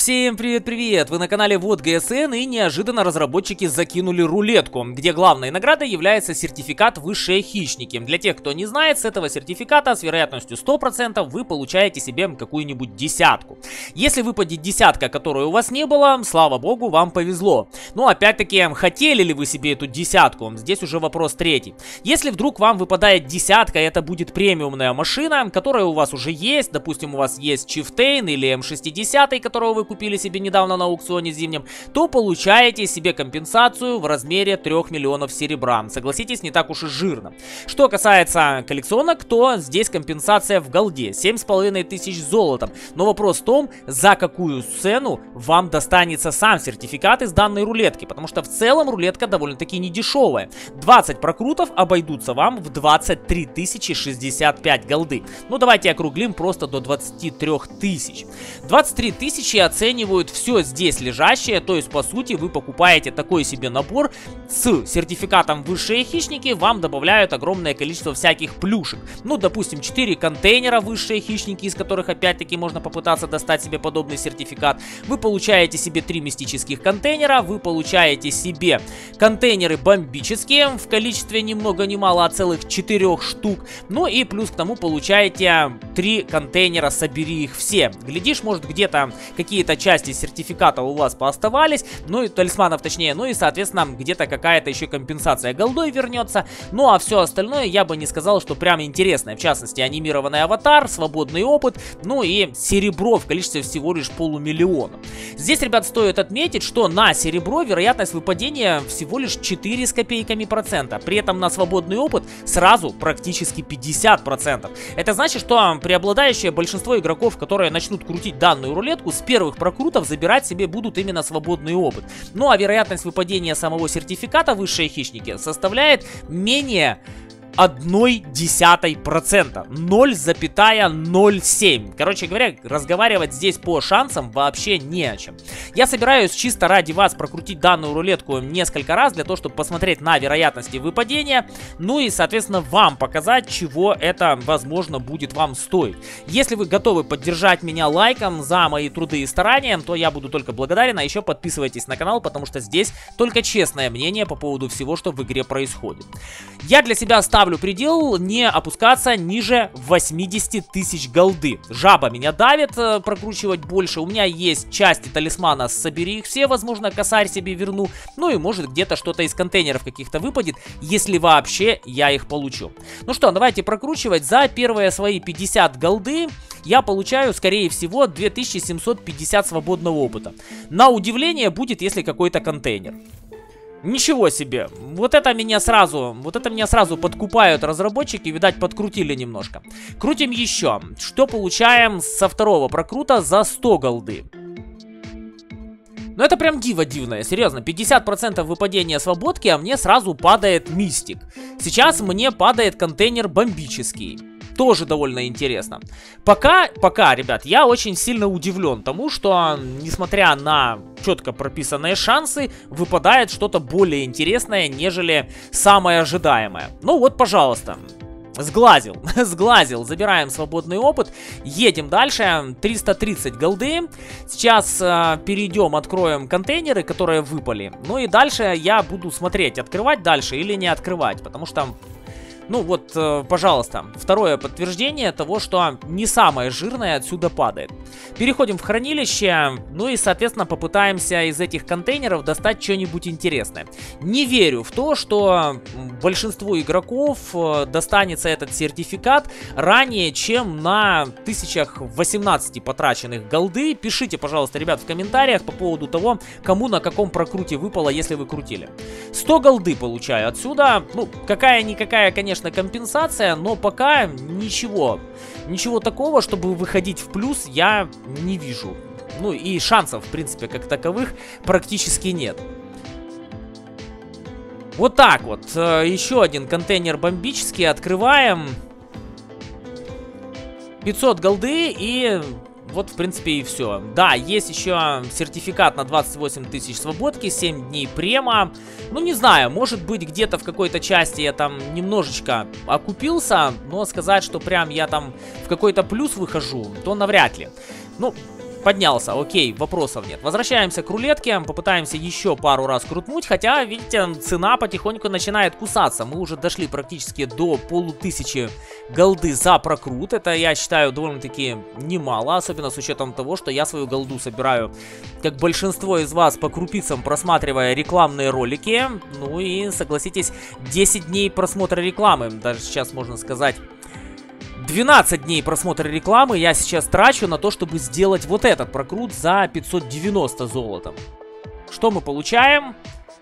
Всем привет-привет! Вы на канале Вот ГСН, и неожиданно разработчики закинули рулетку, где главной наградой является сертификат «Высшие хищники». Для тех, кто не знает, с этого сертификата с вероятностью 100% вы получаете себе какую-нибудь десятку. Если выпадет десятка, которой у вас не было, слава богу, вам повезло. Но опять-таки, хотели ли вы себе эту десятку? Здесь уже вопрос третий. Если вдруг вам выпадает десятка, это будет премиумная машина, которая у вас уже есть, допустим, у вас есть Chieftain или М60, которого вы купили себе недавно на аукционе зимнем, то получаете себе компенсацию в размере 3 миллионов серебра. Согласитесь, не так уж и жирно. Что касается коллекционок, то здесь компенсация в голде 7500 золотом. Но вопрос в том, за какую цену вам достанется сам сертификат из данной рулетки, потому что в целом рулетка довольно-таки недешевая. 20 прокрутов обойдутся вам в 23 065 голды. Ну давайте округлим просто до 23 тысяч. 23 тысячи оценивают все здесь лежащее, то есть по сути вы покупаете такой себе набор с сертификатом «Высшие хищники», вам добавляют огромное количество всяких плюшек. Ну допустим 4 контейнера «Высшие хищники», из которых опять-таки можно попытаться достать себе подобный сертификат. Вы получаете себе 3 мистических контейнера, вы получаете себе контейнеры бомбические в количестве ни много ни мало, а целых 4 штук. Ну и плюс к тому получаете 3 контейнера «Собери их все». Глядишь, может где-то какие-то части сертификата у вас пооставались, ну и талисманов точнее, ну и соответственно где-то какая-то еще компенсация голдой вернется. Ну а все остальное я бы не сказал, что прям интересное. В частности, анимированный аватар, свободный опыт, ну и серебро в количестве всего лишь 500 000. Здесь, ребят, стоит отметить, что на серебро вероятность выпадения всего лишь 4 с копейками процента. При этом на свободный опыт сразу практически 50%. Это значит, что преобладающее большинство игроков, которые начнут крутить данную рулетку, с первых прокрутов забирать себе будут именно свободный опыт. Ну а вероятность выпадения самого сертификата «Высшие хищники» составляет менее 0,1%. 0,07. Короче говоря, разговаривать здесь по шансам вообще не о чем. Я собираюсь чисто ради вас прокрутить данную рулетку несколько раз, для того, чтобы посмотреть на вероятности выпадения, ну и, соответственно, вам показать, чего это, возможно, будет вам стоить. Если вы готовы поддержать меня лайком за мои труды и старания, то я буду только благодарен, а еще подписывайтесь на канал, потому что здесь только честное мнение по поводу всего, что в игре происходит. Я для себя ставлю предел не опускаться ниже 80 тысяч голды. Жаба меня давит прокручивать больше. У меня есть части талисмана «Собери их все», возможно, косарь себе верну. Ну и может где-то что-то из контейнеров каких-то выпадет, если вообще я их получу. Ну что, давайте прокручивать. За первые свои 50 голды я получаю, скорее всего, 2750 свободного опыта. На удивление будет, если какой-то контейнер. Ничего себе, вот это меня сразу подкупают разработчики, видать, подкрутили немножко. Крутим еще. Что получаем со второго прокрута за 100 голды? Ну это прям диво дивное, серьезно, 50% выпадения свободки, а мне сразу падает мистик. Сейчас мне падает контейнер бомбический. Тоже довольно интересно. Пока, ребят, я очень сильно удивлен тому, что, несмотря на четко прописанные шансы, выпадает что-то более интересное, нежели самое ожидаемое. Ну вот, пожалуйста. Сглазил, забираем свободный опыт, едем дальше, 330 голды. Сейчас перейдем, откроем контейнеры, которые выпали. Ну и дальше я буду смотреть, открывать дальше или не открывать, потому что... Ну вот, пожалуйста, второе подтверждение того, что не самое жирное отсюда падает. Переходим в хранилище, ну и, соответственно, попытаемся из этих контейнеров достать что-нибудь интересное. Не верю в то, что большинству игроков достанется этот сертификат ранее, чем на 1018 потраченных голды. Пишите, пожалуйста, ребят, в комментариях по поводу того, кому на каком прокруте выпало, если вы крутили. 100 голды получаю отсюда. Ну, какая-никакая, конечно, компенсация, но пока ничего такого, чтобы выходить в плюс, я не вижу. Ну и шансов, в принципе, как таковых практически нет. Вот так вот. Еще один контейнер бомбический. Открываем. 500 голды и... Вот, в принципе, и все. Да, есть еще сертификат на 28 тысяч свободки, 7 дней према. Ну, не знаю, может быть, где-то в какой-то части я там немножечко окупился, но сказать, что прям я там в какой-то плюс выхожу, то навряд ли. Ну, Поднялся, окей, вопросов нет. Возвращаемся к рулетке, попытаемся еще пару раз крутнуть, хотя, видите, цена потихоньку начинает кусаться. Мы уже дошли практически до 1500 голды за прокрут. Это, я считаю, довольно-таки немало, особенно с учетом того, что я свою голду собираю, как большинство из вас, по крупицам, просматривая рекламные ролики. Ну и, согласитесь, 10 дней просмотра рекламы, даже сейчас можно сказать... 12 дней просмотра рекламы я сейчас трачу на то, чтобы сделать вот этот прокрут за 590 золотом. Что мы получаем?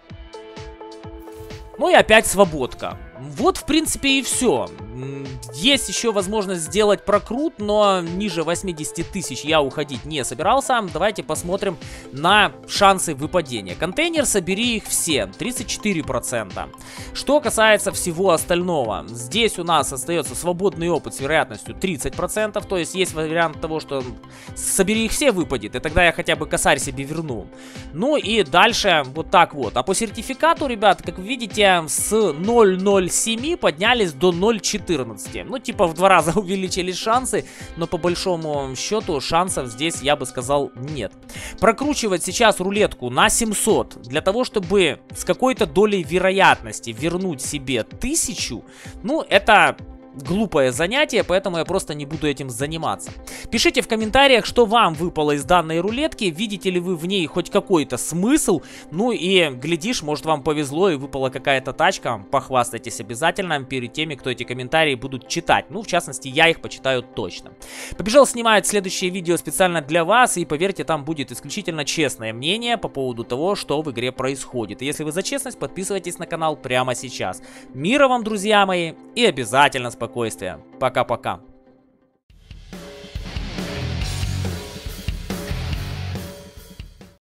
Ну и опять свободка. Вот, в принципе, и все. Есть еще возможность сделать прокрут, но ниже 80 тысяч я уходить не собирался. Давайте посмотрим на шансы выпадения. Контейнер, собери их все, 34%. Что касается всего остального, здесь у нас остается свободный опыт с вероятностью 30%. То есть есть вариант того, что собери их все выпадет, и тогда я хотя бы косарь себе верну. Ну и дальше вот так вот. А по сертификату, ребят, как вы видите, с 0.07 поднялись до 0.14. Ну, типа в 2 раза увеличились шансы, но по большому счету шансов здесь, я бы сказал, нет. Прокручивать сейчас рулетку на 700 для того, чтобы с какой-то долей вероятности вернуть себе 1000, ну, это... глупое занятие, поэтому я просто не буду этим заниматься. Пишите в комментариях, что вам выпало из данной рулетки, видите ли вы в ней хоть какой-то смысл, ну и глядишь, может вам повезло и выпала какая-то тачка, похвастайтесь обязательно перед теми, кто эти комментарии будут читать, ну в частности я их почитаю точно. Побежал снимать следующее видео специально для вас, и поверьте, там будет исключительно честное мнение по поводу того, что в игре происходит. И если вы за честность, подписывайтесь на канал прямо сейчас. Мира вам, друзья мои, и обязательно спокойствия. Пока-пока.